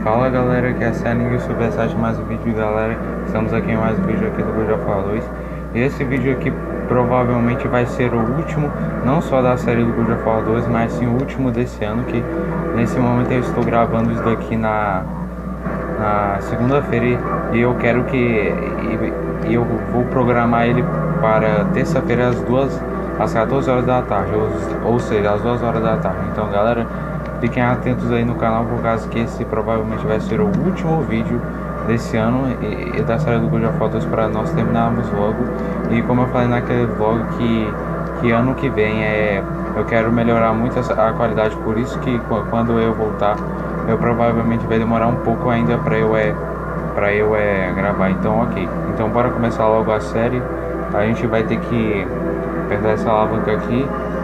Fala galera, que essa é a Ninguém Superchat, mais um vídeo galera. Estamos aqui em mais um vídeo aqui do God of War 2. E esse vídeo aqui provavelmente vai ser o último, não só da série do God of War 2, mas sim o último desse ano, que nesse momento eu estou gravando isso daqui na segunda-feira. E eu quero que eu vou programar ele para terça-feira às 14 horas da tarde, ou seja, às 2 horas da tarde. Então galera, fiquem atentos aí no canal, por causa que esse provavelmente vai ser o último vídeo desse ano e da série do God of War 2, para nós terminarmos logo. E como eu falei naquele vlog, que ano que vem eu quero melhorar muito a qualidade, por isso que quando eu voltar, eu provavelmente vai demorar um pouco ainda para eu gravar. Então ok, então bora começar logo a série. A gente vai ter que apertar essa alavanca aqui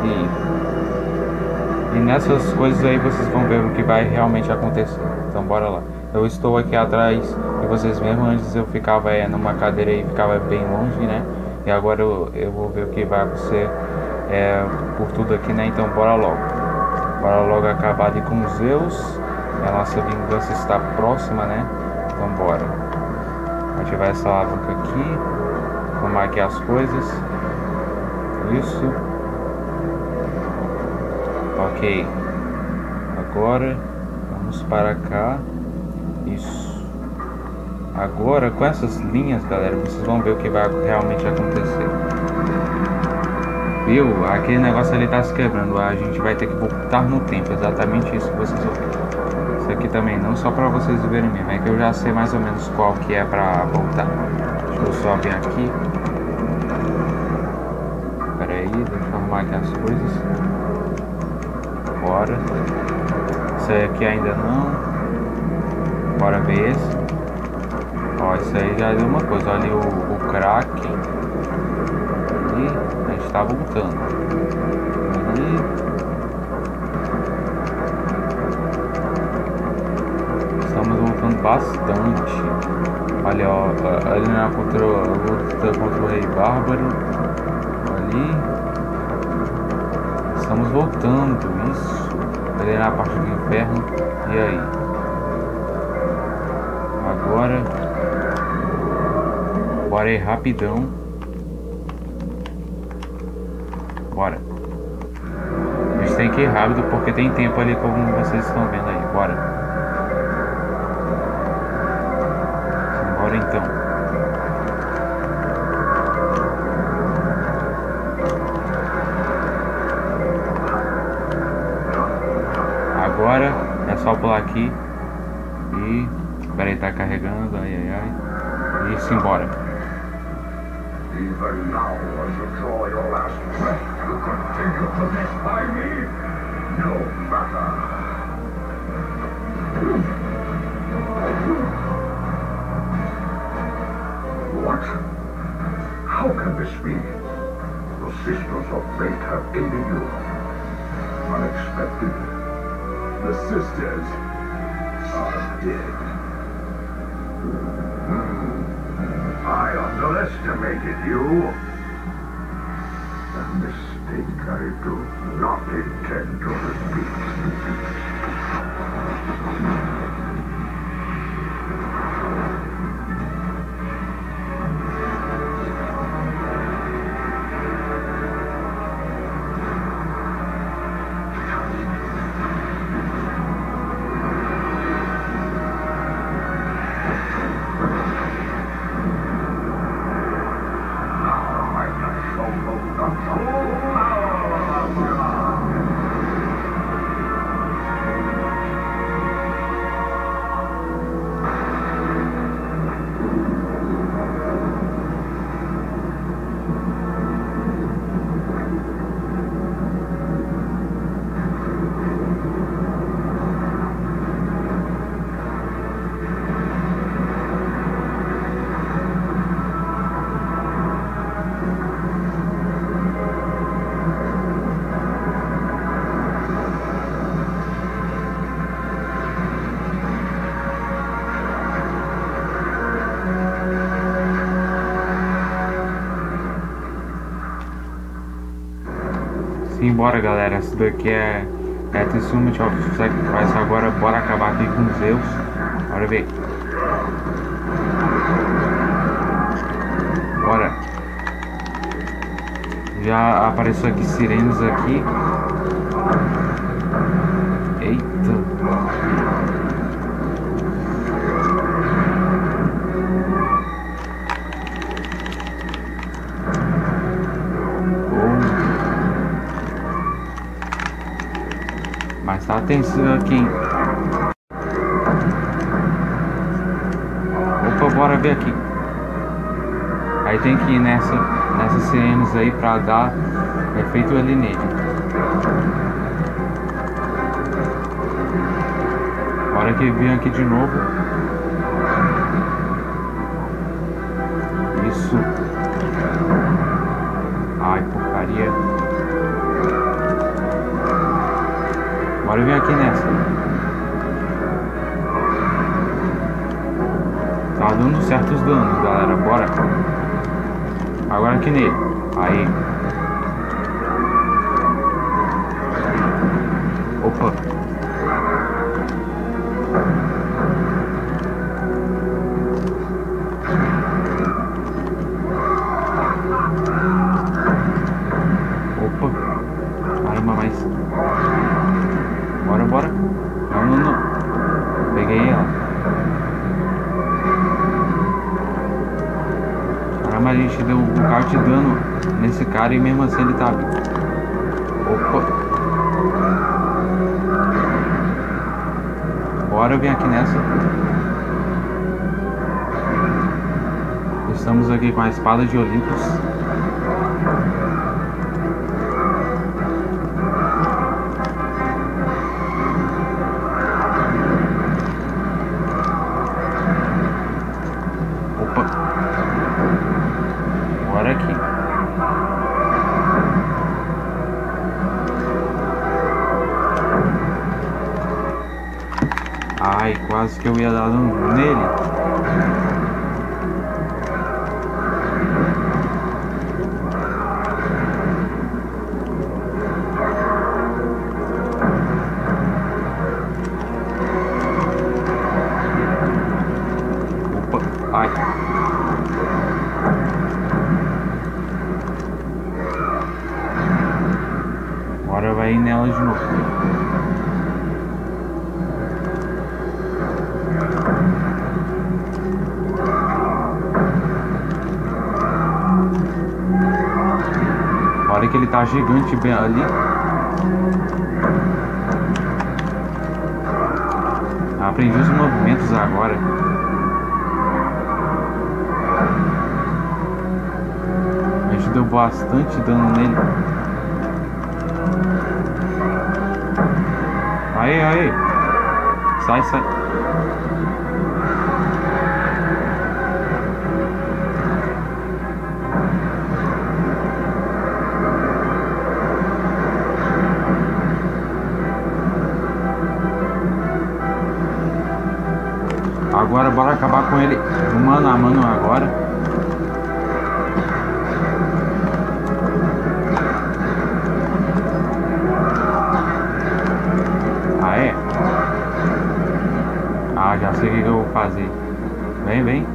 e nessas coisas aí vocês vão ver o que vai realmente acontecer. Então bora lá. Eu estou aqui atrás de vocês mesmo. Antes eu ficava numa cadeira e ficava bem longe, né? E agora eu vou ver o que vai acontecer por tudo aqui, né? Então bora logo. Bora logo acabar ali com os Zeus. A nossa vingança está próxima, né? Então bora ativar essa alavanca aqui, arrumar aqui as coisas. Isso. Ok, agora vamos para cá. Isso. Agora com essas linhas, galera, vocês vão ver o que vai realmente acontecer. Viu? Aquele negócio ali tá se quebrando. A gente vai ter que voltar no tempo. Exatamente isso que vocês ouviram. Isso aqui também não só para vocês verem mesmo, é que eu já sei mais ou menos qual que é para voltar. Deixa eu só vir aqui. Pera aí, deixa eu arrumar aqui as coisas. Bora. Isso aí aqui ainda não. Bora ver esse. Ó, isso aí já deu uma coisa. Olha o Kraken. E a gente tá voltando. Ali. Estamos voltando bastante. Olha, ó, ali na luta contra o Rei Bárbaro. Ali. Estamos voltando, isso. Ali na parte do inferno. E aí? Agora. Bora aí rapidão. Bora. A gente tem que ir rápido porque tem tempo ali, como vocês estão vendo aí. Bora. Bora então. Agora é só pular aqui e... Espera aí, tá carregando, ai ai ai. E simbora. Even now, as you draw your last breath, you continue possessed by me? No matter. What? How can this be? The Sisters of Fate have aided you. Unexpected. The Sisters are dead. I underestimated you. A mistake I do not intend to repeat. Simbora galera, isso daqui é Testament of Sacrifice. Agora bora acabar aqui com Zeus. Bora ver. Bora. Já apareceu aqui sirenes aqui. Eita. Mas tá tenso aqui, hein? Opa, bora ver aqui. Aí tem que ir nessas sirenes aí pra dar efeito ali nele. Bora que vem aqui de novo. Isso. Ai, porcaria. Bora vir aqui nessa. Tá dando certos danos, galera. Bora. Agora aqui nele. Aí. Opa. Opa. Caramba, mas... Bora. Não. Peguei ela. Caramba, a gente deu um bocado de dano nesse cara e mesmo assim ele tá vivo. Opa. Bora vir aqui nessa. Estamos aqui com a espada de Olympus. Aqui. Ai, quase que eu ia dar dano nele. Opa, ai. Agora vai ir nela de novo. Olha que ele tá gigante bem ali. Aprendi os movimentos agora. A gente deu bastante dano nele. Aí. Sai. Agora bora acabar com ele mano a mano agora. Já sei o que eu vou fazer. Vem.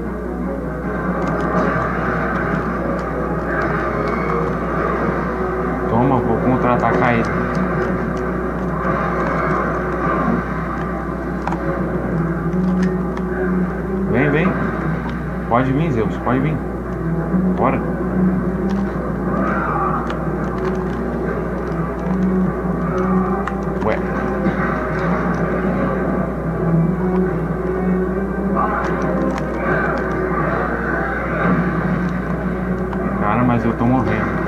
Toma, vou contra-atacar ele. Vem. Pode vir, Zeus, pode vir. Bora. Ué. Cara, mas eu tô morrendo.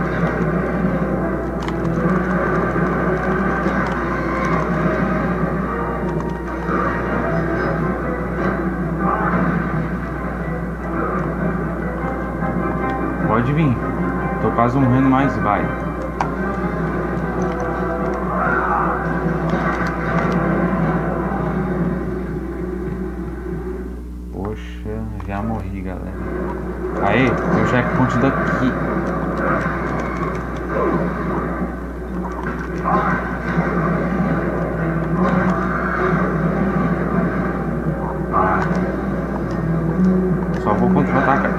Pode vir. Tô quase morrendo, mas vai. Poxa, já morri, galera. Aí, o checkpoint daqui. Só vou contra-atacar.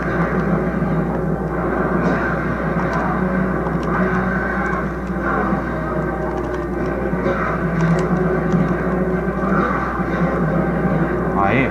Aí.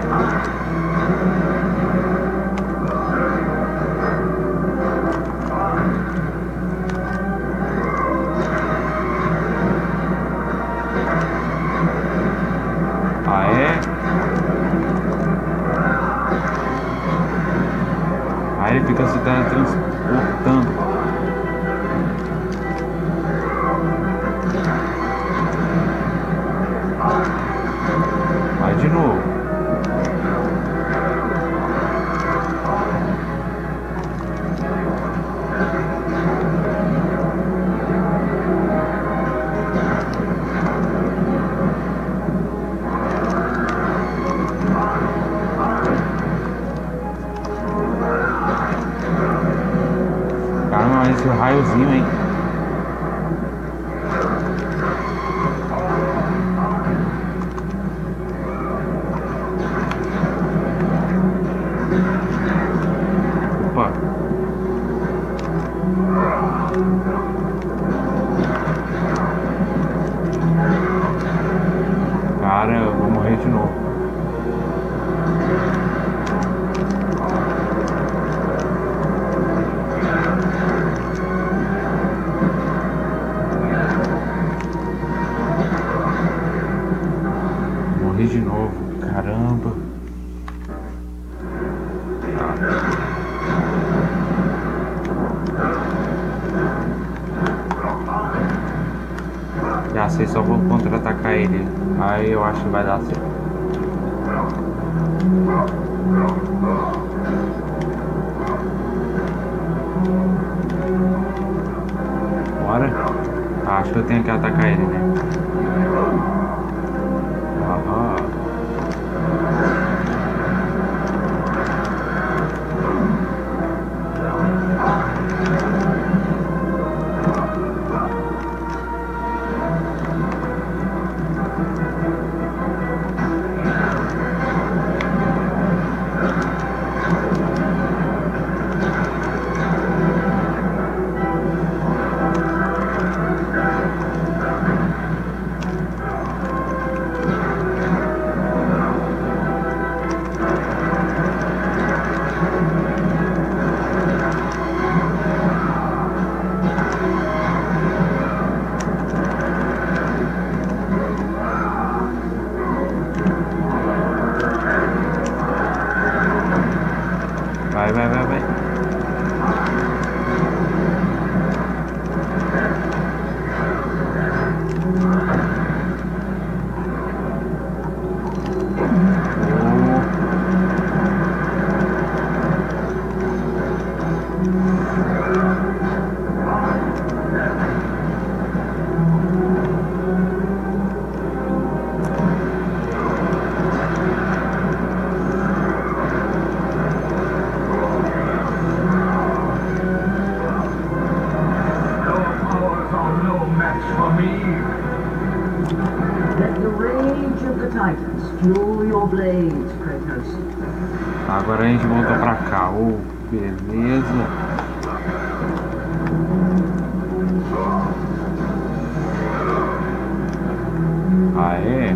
Aí ele fica se teletransportando. Vai de novo. Caramba, esse raiozinho, hein? Opa. Cara, eu vou morrer de novo. Morri de novo, caramba. Já sei, só vou contra-atacar ele. Aí eu acho que vai dar certo. Bora. Acho que eu tenho que atacar ele, né? Aham. Vai. Let the rage of the Titans fuel your blades, Kratos. Agora a gente volta pra cá. Oh, beleza. Aê.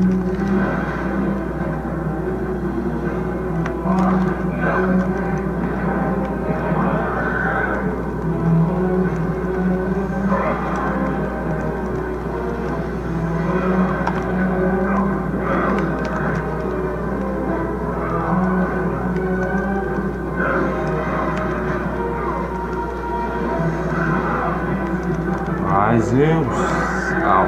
Ai, Zeus. Au.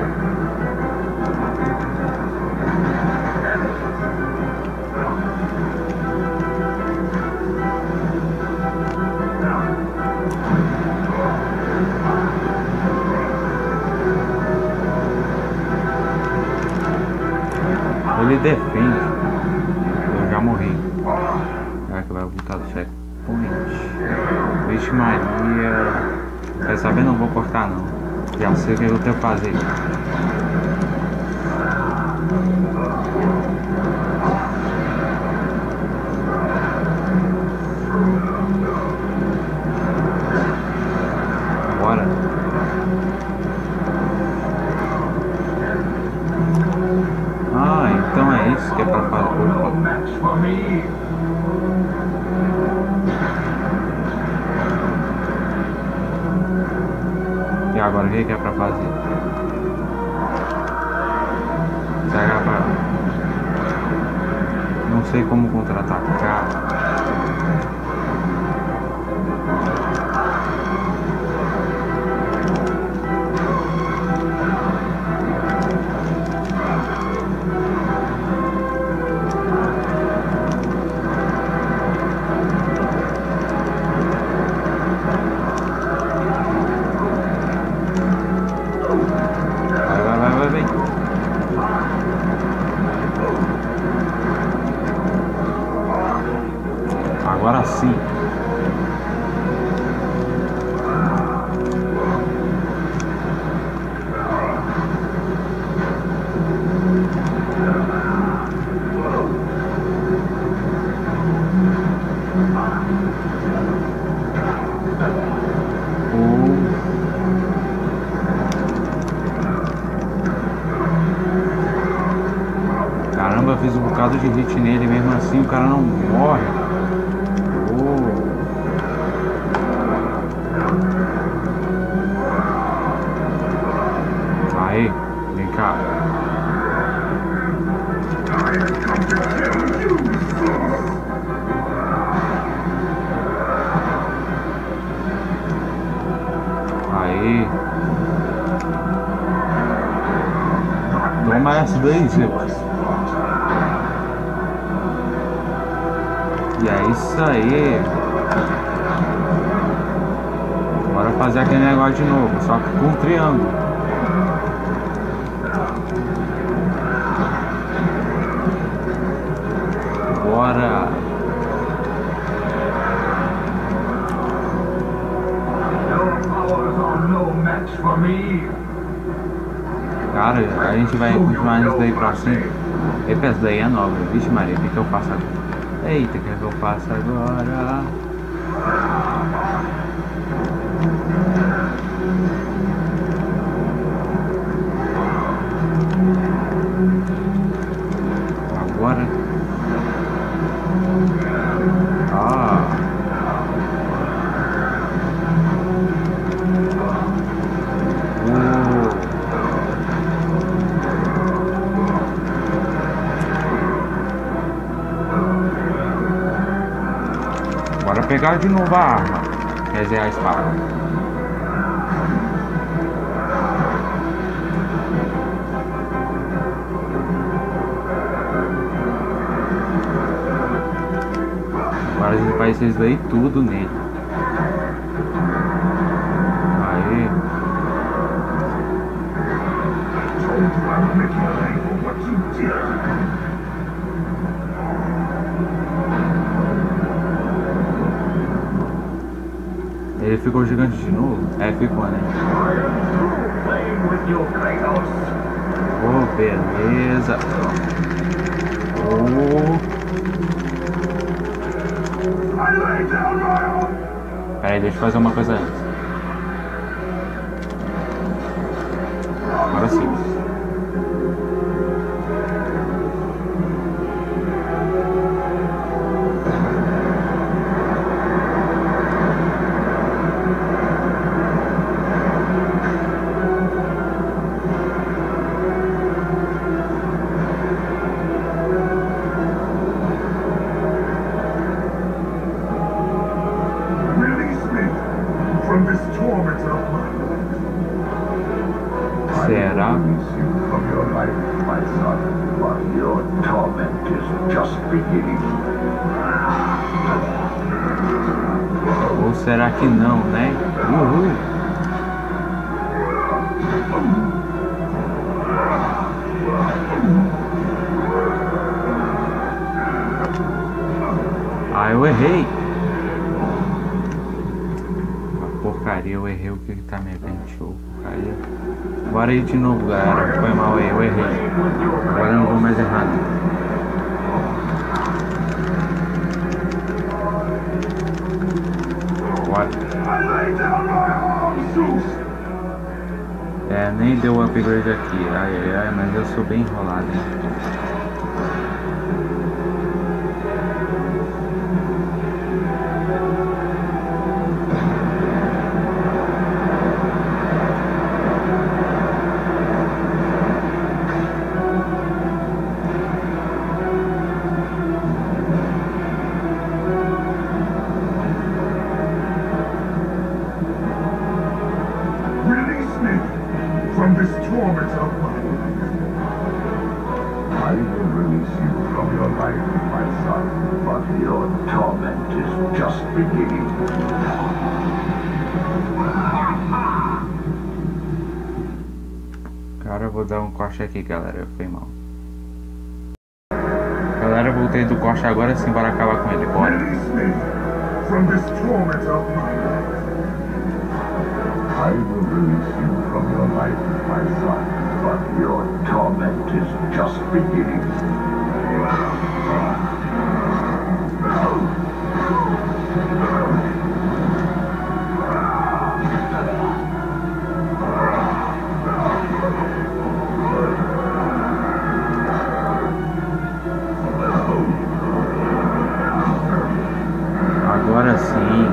Ele defende. Eu já morri. Será que vai voltar do checkpoint? Vixe Maria. Quer saber? Não vou cortar não. Já sei o que eu tenho que fazer. 2 que é pra fazer. No match for me. E agora o que é pra fazer? Será que é pra... Não sei como contra-atacar. Vai. Agora sim. Caramba, eu fiz um bocado de hit nele, mesmo assim o cara não morre. Aí, vem cá. Aí. Toma essa daí, Zeus. E é isso aí. Bora fazer aquele negócio de novo, só que com um triângulo. Bora. Cara, a gente vai continuar isso daí pra cima. Epa, essa daí é nova. Vixe Maria, o que eu faço agora? Eita, o que eu faço agora? Agora. Bora pegar de novo a arma. Quer dizer, a espada. Agora a gente faz isso daí tudo nele. Aí. Ele ficou gigante de novo? É, ficou, né? Oh, beleza. Peraí, deixa eu fazer uma coisa antes. Agora sim. Será? Ou será que não, né? Uhul. Ah, eu errei. Uma porcaria, eu errei o que tá me aventou. Porcaria. Bora aí de novo, galera. Foi mal aí, eu errei. Agora eu não vou mais errar. É, nem deu upgrade aqui. Ai, mas eu sou bem enrolado, hein? But your torment is just beginning. Cara, eu vou dar um corte aqui, galera. Foi mal. Galera, voltei do corte agora sim para acabar com ele. Bora. Release me from this torment of my life. I will release you from your life, my son, but your torment is just beginning. Agora sim.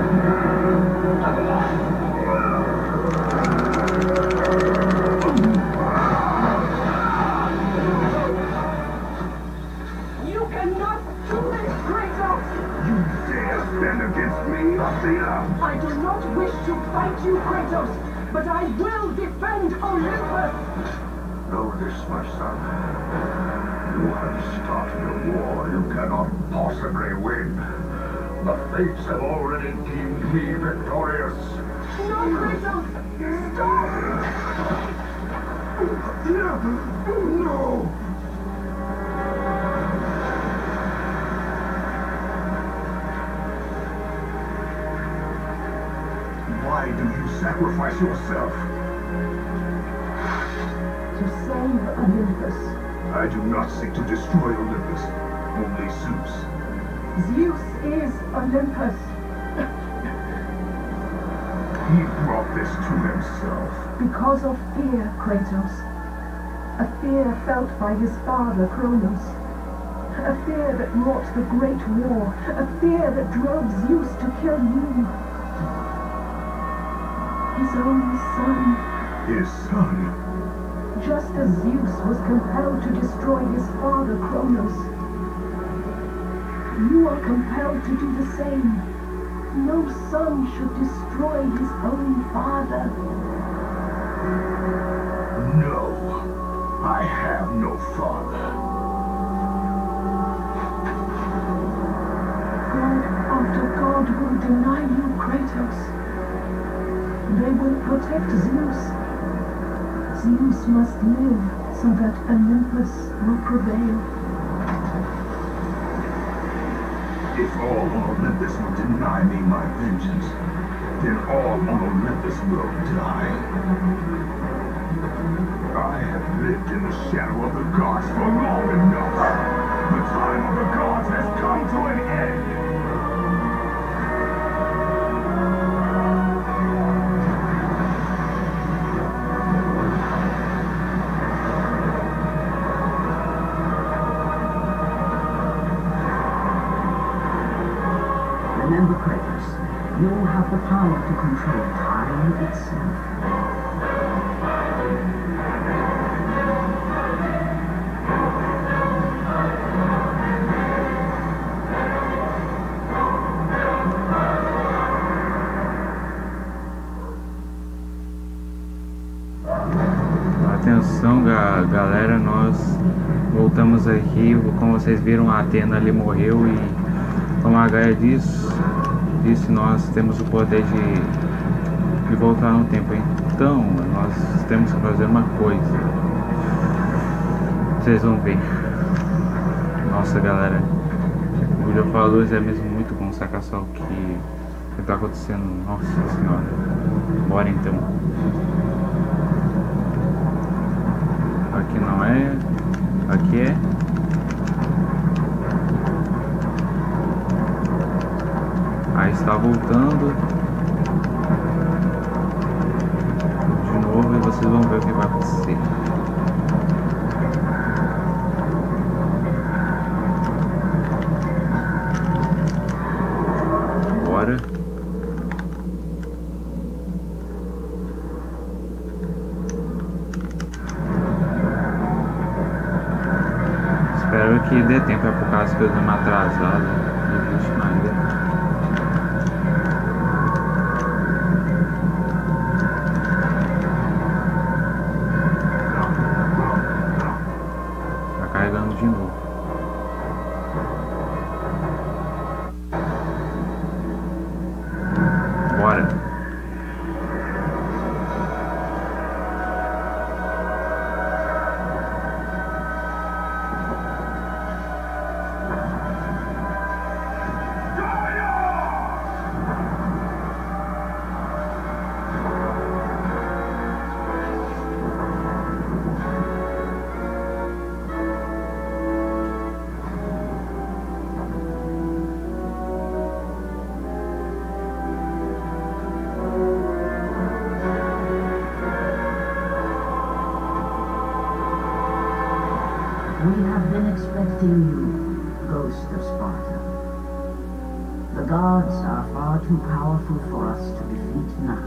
You cannot do this, Kratos! You dare stand against me, Athena? I do not wish to fight you, Kratos, but I will defend Olympus! Know this, my son. You have started a war you cannot possibly win. The fates have already deemed me victorious. No, Kratos! Stop! No! Why do you sacrifice yourself? To save Olympus. I do not seek to destroy Olympus, only Zeus. Zeus is Olympus. He brought this to himself. Because of fear, Kratos. A fear felt by his father, Kronos. A fear that wrought the great war. A fear that drove Zeus to kill you. His own son. His son? Just as Zeus was compelled to destroy his father, Kronos. You are compelled to do the same. No son should destroy his own father. No. I have no father. God after God will deny you, Kratos. They will protect Zeus. Zeus must live so that Olympus will prevail. If all on Olympus will deny me my vengeance, then all on Olympus will die. I have lived in the shadow of the gods for long enough. The time of the gods has come to an end. Remember, Kratos, you have the power to control time itself. Atenção, galera, nós voltamos aqui. Como vocês viram, a Athena ali morreu e como a Gaia disse, nós temos o poder de voltar no tempo. Então, nós temos que fazer uma coisa. Vocês vão ver. Nossa, galera, o vídeo falou é mesmo muito bom, saca só o que tá acontecendo. Nossa senhora. Bora então. Aqui não é. Aqui é. Aí está voltando de novo e vocês vão ver o que vai acontecer. Bora. Espero que dê tempo, é por causa que eu dei uma atrasada. Vixe, Maria. Carregando de novo. protecting you, Ghost of Sparta. The gods are far too powerful for us to defeat now.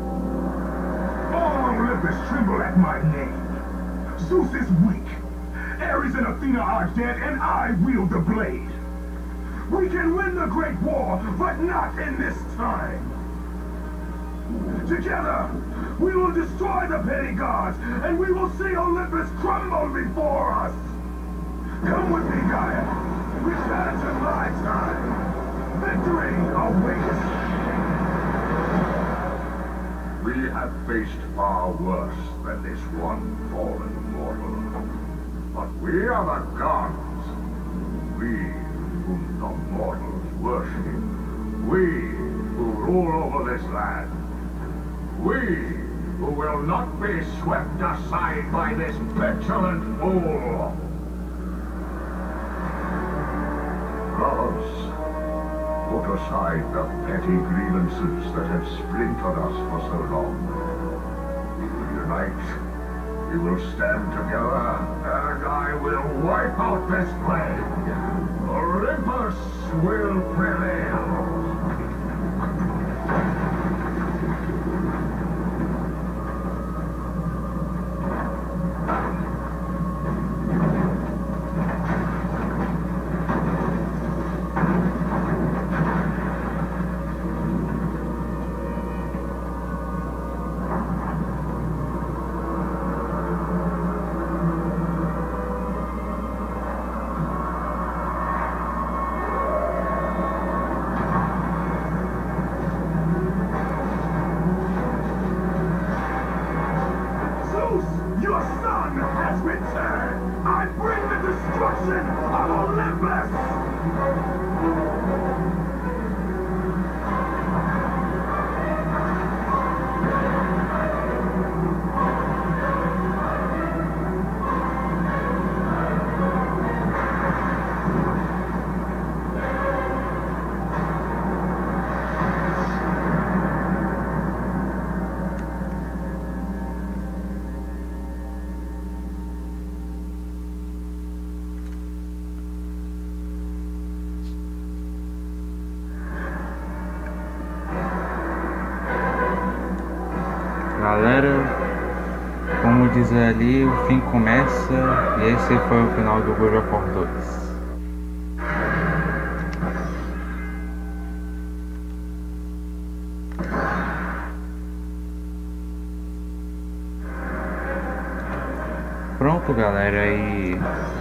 All Olympus tremble at my name. Zeus is weak. Ares and Athena are dead, and I wield the blade. We can win the Great War, but not in this time. Together, we will destroy the petty gods, and we will see Olympus crumble before us. Come with me, Gaia. Return to my time. Victory awaits. We have faced far worse than this one fallen mortal. But we are the gods. We whom the mortals worship. We who rule over this land. We who will not be swept aside by this petulant fool. Gods, put aside the petty grievances that have splintered us for so long. Unite, we will stand together, and I will wipe out this plague. Olympus will prevail. Your son has returned! I bring the destruction of Olympus! Galera, como diz ali, o fim começa e esse foi o final do God of War 2. Pronto, galera, e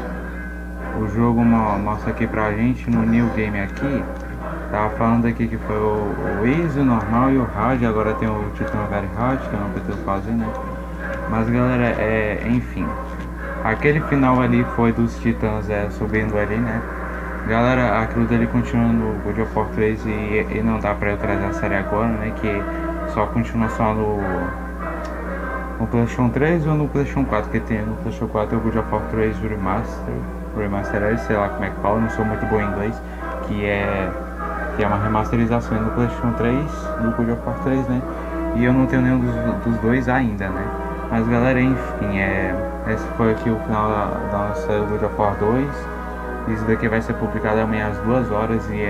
o jogo mostra aqui pra gente no New Game aqui. Tava falando aqui que foi o Easy, o normal e o Hard. Agora tem o Titan Very Hard, que eu não preciso fazer, né? Mas galera, enfim, aquele final ali foi dos Titãs subindo ali, né? Galera, aquilo dele continua no God of War 3 e não dá pra eu trazer a série agora, né? Que só continua só no PlayStation 3 ou no PlayStation 4, que tem no PlayStation 4 o God of War 3 Remaster, sei lá como é que fala, não sou muito bom em inglês, que é uma remasterização no PlayStation 3 do God of War 3, né? E eu não tenho nenhum dos dois ainda, né? Mas galera, enfim, esse foi aqui o final da nossa série do God of War 2. Isso daqui vai ser publicado amanhã às 2 horas e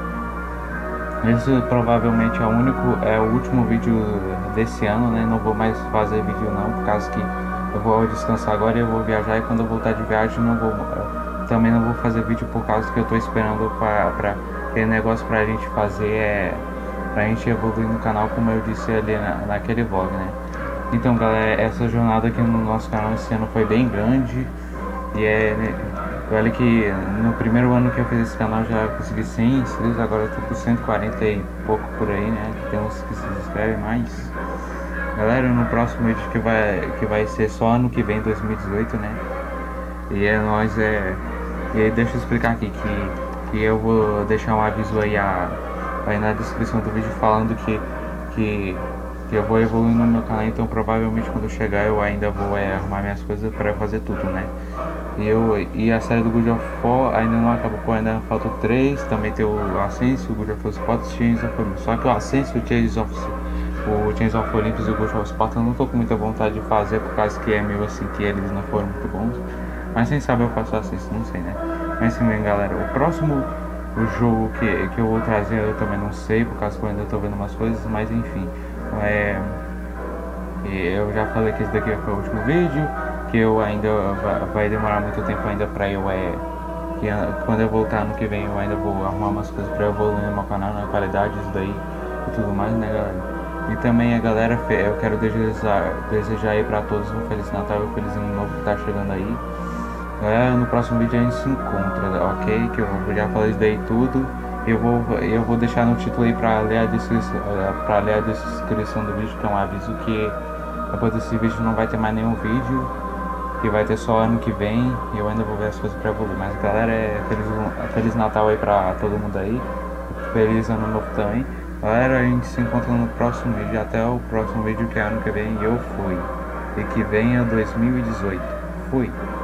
esse provavelmente é o último vídeo desse ano, né? Não vou mais fazer vídeo não, por causa que eu vou descansar agora e eu vou viajar, e quando eu voltar de viagem também não vou fazer vídeo, por causa que eu tô esperando pra ter negócio pra gente fazer, pra gente evoluir no canal, como eu disse ali naquele vlog, né? Então galera, essa jornada aqui no nosso canal esse ano foi bem grande. E olha que no primeiro ano que eu fiz esse canal já consegui 100 inscritos, agora eu tô com 140 e pouco por aí, né? Tem uns que se inscrevem mais. Galera, no próximo vídeo que vai ser só ano que vem, 2018, né? E e aí deixa eu explicar aqui que eu vou deixar um aviso aí na descrição do vídeo falando que eu vou evoluir no meu canal, então provavelmente quando eu chegar eu ainda vou arrumar minhas coisas para fazer tudo, né? E a série do God of War ainda não acabou, ainda faltam 3, também tem o Ascension, o God of War Sparta e o Chains of Olympus. Só que o Ascension, o Chains of Olympus e o God of Sparta eu não tô com muita vontade de fazer, por causa que é meio assim que eles não foram muito bons. Mas quem sabe eu faço o Ascension, não sei, né? Mas sim, galera, o próximo jogo que eu vou trazer eu também não sei, por causa que eu ainda tô vendo umas coisas, mas enfim. Eu já falei que esse daqui foi o último vídeo, que eu ainda vai demorar muito tempo ainda pra eu que quando eu voltar ano que vem eu ainda vou arrumar umas coisas pra evoluir no meu canal, na qualidade, isso daí e tudo mais, né, galera? E também a galera, eu quero desejar aí pra todos um Feliz Natal e um Feliz Ano Novo que tá chegando aí. Galera, no próximo vídeo a gente se encontra, ok? Que eu já falei isso daí tudo. Eu vou deixar no título aí pra ler a descrição, do vídeo, que é um aviso que depois desse vídeo não vai ter mais nenhum vídeo, que vai ter só ano que vem, e eu ainda vou ver as coisas pra evoluir. Mas galera, Feliz Natal aí pra todo mundo aí, Feliz Ano Novo também. Galera, a gente se encontra no próximo vídeo, até o próximo vídeo que é ano que vem, e eu fui. E que venha 2018. Fui.